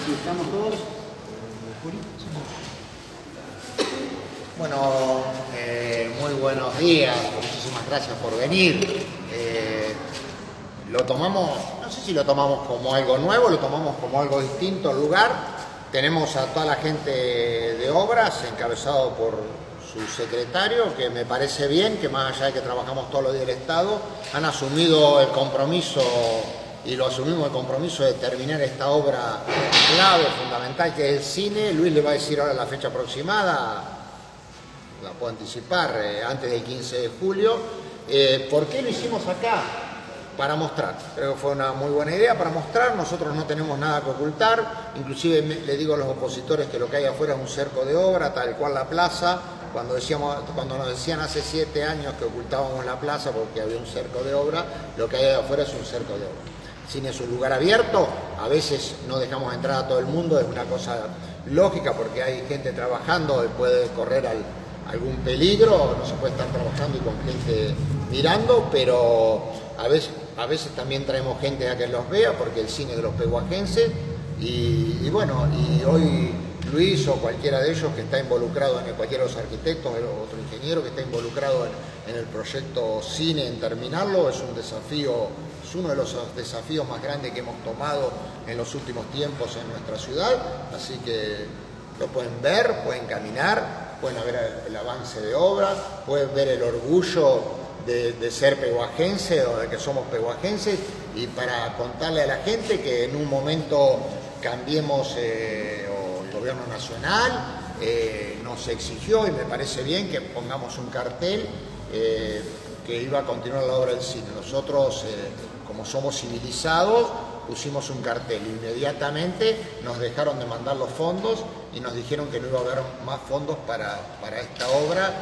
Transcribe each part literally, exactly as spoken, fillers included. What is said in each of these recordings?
si estamos todos. Bueno, eh, muy buenos días, muchísimas gracias por venir. Eh, lo tomamos, no sé si lo tomamos como algo nuevo, lo tomamos como algo distinto al lugar. Tenemos a toda la gente de obras, encabezado por su secretario, que me parece bien, que más allá de que trabajamos todos los días del Estado, han asumido el compromiso, y lo asumimos el compromiso de terminar esta obra clave, fundamental, que es el cine. Luis le va a decir ahora la fecha aproximada, la puedo anticipar, eh, antes del quince de julio. Eh, ¿Por qué lo hicimos acá? Para mostrar. Creo que fue una muy buena idea para mostrar. Nosotros no tenemos nada que ocultar. Inclusive me, le digo a los opositores que lo que hay afuera es un cerco de obra, tal cual la plaza. Cuando, decíamos, cuando nos decían hace siete años que ocultábamos la plaza porque había un cerco de obra, lo que hay afuera es un cerco de obra. El cine es un lugar abierto, a veces no dejamos entrar a todo el mundo, es una cosa lógica porque hay gente trabajando y puede correr al, algún peligro, no se puede estar trabajando y con gente mirando, pero a veces, a veces también traemos gente a que los vea porque el cine es de los pehuajenses y, y bueno, y hoy Luis o cualquiera de ellos que está involucrado, en el, cualquiera de los arquitectos o otro ingeniero que está involucrado en, en el proyecto cine, en terminarlo, es un desafío, es uno de los desafíos más grandes que hemos tomado en los últimos tiempos en nuestra ciudad, así que lo pueden ver, pueden caminar, pueden ver el, el avance de obra, pueden ver el orgullo de, de ser pehuajense o de que somos pehuajenses, y para contarle a la gente que en un momento cambiemos eh, el gobierno nacional eh, nos exigió, y me parece bien que pongamos un cartel eh, que iba a continuar la obra del cine. Nosotros, eh, como somos civilizados, pusimos un cartel. Inmediatamente nos dejaron de mandar los fondos y nos dijeron que no iba a haber más fondos para, para esta obra,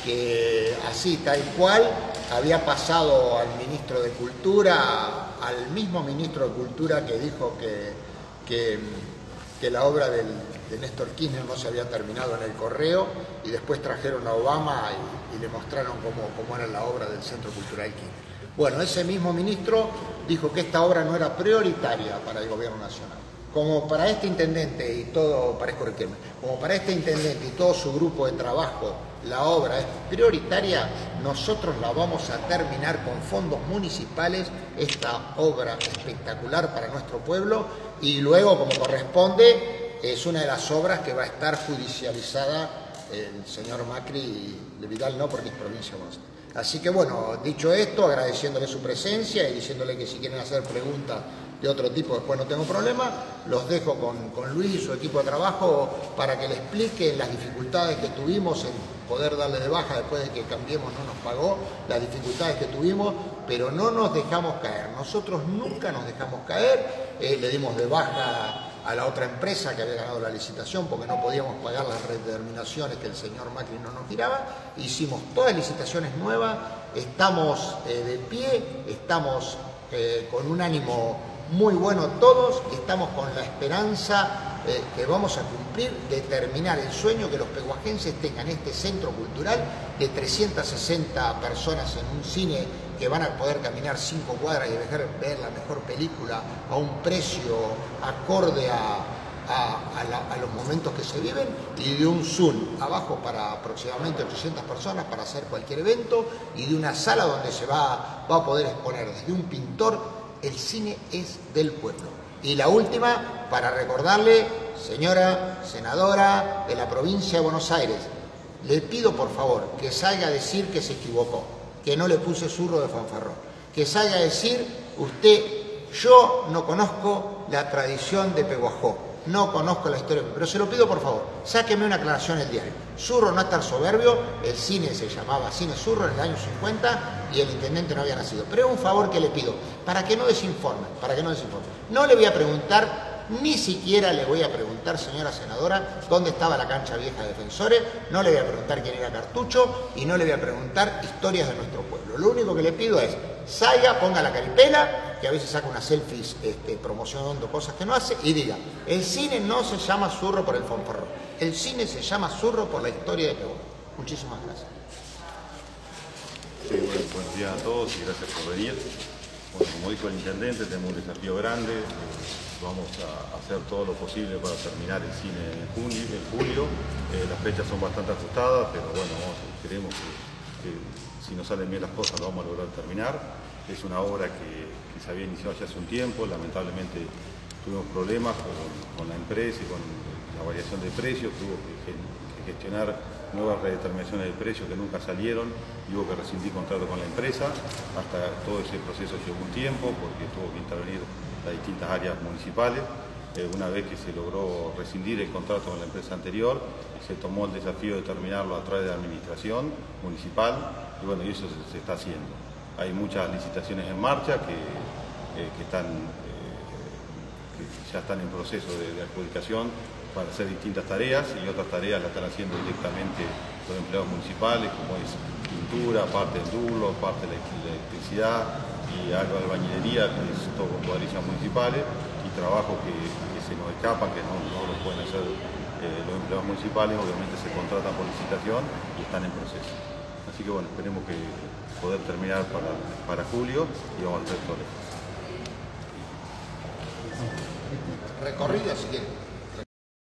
que así, tal cual, había pasado al ministro de Cultura, al mismo ministro de Cultura que dijo que, que, que la obra del, de Néstor Kirchner no se había terminado en el Correo, y después trajeron a Obama y, y le mostraron cómo, cómo era la obra del Centro Cultural Kirchner. Bueno, ese mismo ministro dijo que esta obra no era prioritaria para el gobierno nacional. Como para este intendente y todo, parezco Riquelme, como para este intendente y todo su grupo de trabajo la obra es prioritaria, nosotros la vamos a terminar con fondos municipales, esta obra espectacular para nuestro pueblo, y luego, como corresponde, es una de las obras que va a estar judicializada el señor Macri de Vidal, no, porque es provincia de Buenos Aires. Así que bueno, dicho esto, agradeciéndole su presencia y diciéndole que si quieren hacer preguntas de otro tipo después no tengo problema, los dejo con, con Luis y su equipo de trabajo para que le expliquen las dificultades que tuvimos en poder darle de baja después de que Cambiemos no nos pagó, las dificultades que tuvimos, pero no nos dejamos caer. Nosotros nunca nos dejamos caer, eh, le dimos de baja a la otra empresa que había ganado la licitación porque no podíamos pagar las redeterminaciones que el señor Macri no nos tiraba. Hicimos todas licitaciones nuevas, estamos eh, de pie, estamos eh, con un ánimo muy bueno todos, estamos con la esperanza eh, que vamos a cumplir de terminar el sueño que los pehuajenses tengan este centro cultural de trescientas sesenta personas en un cine que van a poder caminar cinco cuadras y dejar ver la mejor película a un precio acorde a, a, a, la, a los momentos que se viven, y de un Zoom abajo para aproximadamente ochocientas personas para hacer cualquier evento, y de una sala donde se va, va a poder exponer desde un pintor. El cine es del pueblo. Y la última, para recordarle, señora senadora de la provincia de Buenos Aires, le pido por favor que salga a decir que se equivocó, que no le puse zurro de fanfarrón, que salga a decir usted, yo no conozco la tradición de Pehuajó, no conozco la historia, pero se lo pido por favor, sáqueme una aclaración en el diario. Zurro no estar soberbio, el cine se llamaba Cine Zurro en el año cincuenta y el intendente no había nacido. Pero es un favor que le pido, para que no desinforme, para que no desinforme. No le voy a preguntar, ni siquiera le voy a preguntar, señora senadora, dónde estaba la cancha vieja de Defensores, no le voy a preguntar quién era Cartucho y no le voy a preguntar historias de nuestro pueblo. Lo único que le pido es, salga, ponga la caripela, que a veces saca unas selfies este, promocionando cosas que no hace, y diga, el cine no se llama Zurro por el fanfarrón, el cine se llama Zurro por la historia de Pehuajó. Muchísimas gracias. Sí, bueno, buenos días a todos y gracias por venir. Bueno, como dijo el intendente, tenemos un desafío grande. vamos a hacer todo lo posible para terminar el cine en junio, en julio. Eh, las fechas son bastante ajustadas, pero bueno, vamos, creemos que, que si nos salen bien las cosas lo vamos a lograr terminar. Es una obra que, que se había iniciado ya hace un tiempo, lamentablemente tuvimos problemas con, con la empresa y con la variación de precios, tuvo que, que gestionar nuevas redeterminaciones de precios que nunca salieron y hubo que rescindir contrato con la empresa. Hasta todo ese proceso llevó un tiempo porque tuvo que intervenir las distintas áreas municipales. Eh, una vez que se logró rescindir el contrato con la empresa anterior, se tomó el desafío de terminarlo a través de la administración municipal y bueno, y eso se, se está haciendo. Hay muchas licitaciones en marcha que, eh, que, están, eh, que ya están en proceso de, de adjudicación para hacer distintas tareas y otras tareas las están haciendo directamente los empleados municipales, como es pintura, parte del dulo, parte de la electricidad y algo de albañilería, que es todo con cuadrillas municipales, y trabajos que, que se nos escapan, que no, no lo pueden hacer eh, los empleados municipales, obviamente se contratan por licitación y están en proceso. Así que bueno, esperemos que poder terminar para, para julio y vamos a hacer todo esto. Recorrido, si quieren.